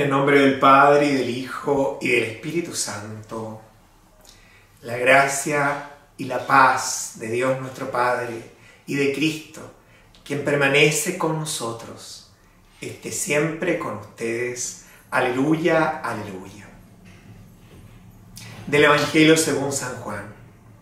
En el nombre del Padre, y del Hijo, y del Espíritu Santo. La gracia y la paz de Dios nuestro Padre y de Cristo, quien permanece con nosotros, esté siempre con ustedes. Aleluya, aleluya. Del Evangelio según San Juan.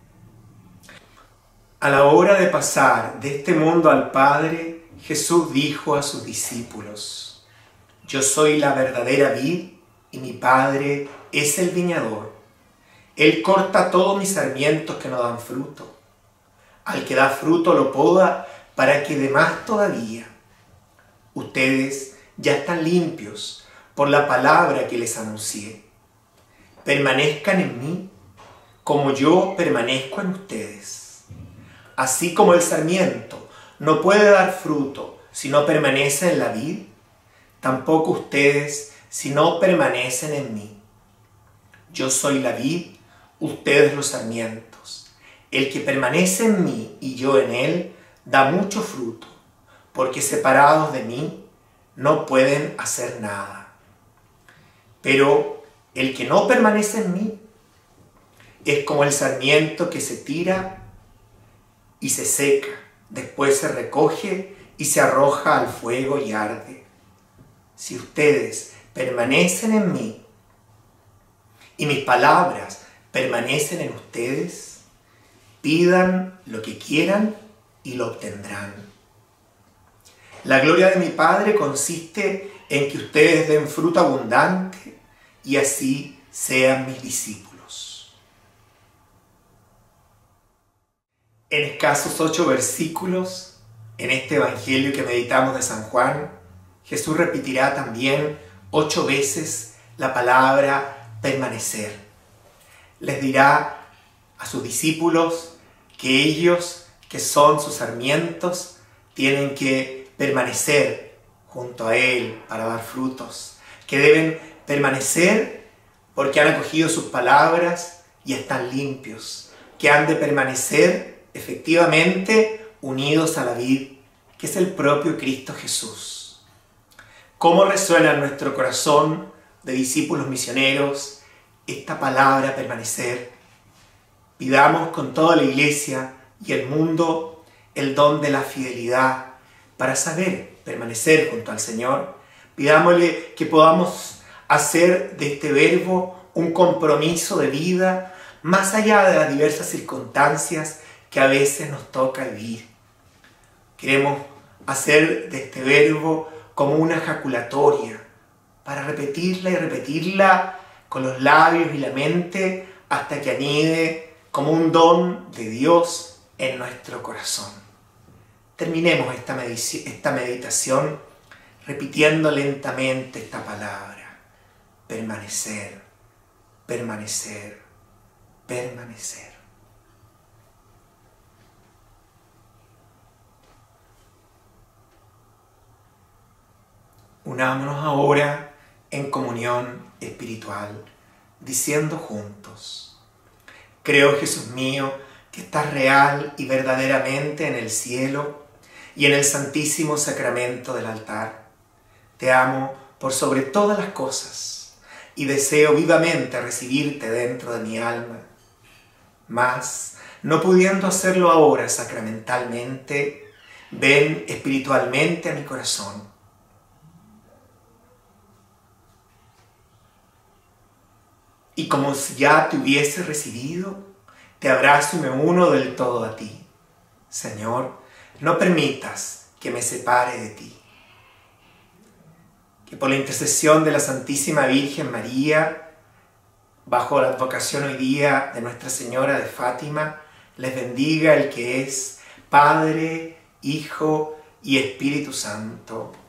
A la hora de pasar de este mundo al Padre, Jesús dijo a sus discípulos: Yo soy la verdadera vid y mi Padre es el viñador. Él corta todos mis sarmientos que no dan fruto. Al que da fruto lo poda para que dé más todavía. Ustedes ya están limpios por la palabra que les anuncié. Permanezcan en mí como yo permanezco en ustedes. Así como el sarmiento no puede dar fruto si no permanece en la vid, tampoco ustedes si no permanecen en mí. Yo soy la vid, ustedes los sarmientos. El que permanece en mí y yo en él da mucho fruto, porque separados de mí no pueden hacer nada. Pero el que no permanece en mí es como el sarmiento que se tira y se seca, después se recoge y se arroja al fuego y arde. Si ustedes permanecen en mí y mis palabras permanecen en ustedes, pidan lo que quieran y lo obtendrán. La gloria de mi Padre consiste en que ustedes den fruto abundante y así sean mis discípulos. En escasos 8 versículos, en este Evangelio que meditamos de San Juan, Jesús repetirá también 8 veces la palabra permanecer. Les dirá a sus discípulos que ellos, que son sus sarmientos, tienen que permanecer junto a Él para dar frutos, que deben permanecer porque han acogido sus palabras y están limpios, que han de permanecer efectivamente unidos a la vid, que es el propio Cristo Jesús. ¿Cómo resuena en nuestro corazón de discípulos misioneros esta palabra permanecer? Pidamos con toda la Iglesia y el mundo el don de la fidelidad para saber permanecer junto al Señor. Pidámosle que podamos hacer de este verbo un compromiso de vida más allá de las diversas circunstancias que a veces nos toca vivir. Queremos hacer de este verbo como una ejaculatoria, para repetirla y repetirla con los labios y la mente hasta que anide como un don de Dios en nuestro corazón. Terminemos esta meditación repitiendo lentamente esta palabra: permanecer, permanecer, permanecer. Unámonos ahora en comunión espiritual, diciendo juntos: Creo, Jesús mío, que estás real y verdaderamente en el cielo y en el santísimo sacramento del altar. Te amo por sobre todas las cosas y deseo vivamente recibirte dentro de mi alma. Mas, no pudiendo hacerlo ahora sacramentalmente, ven espiritualmente a mi corazón. Y como si ya te hubiese recibido, te abrazo y me uno del todo a ti. Señor, no permitas que me separe de ti. Que por la intercesión de la Santísima Virgen María, bajo la advocación hoy día de Nuestra Señora de Fátima, les bendiga el que es Padre, Hijo y Espíritu Santo.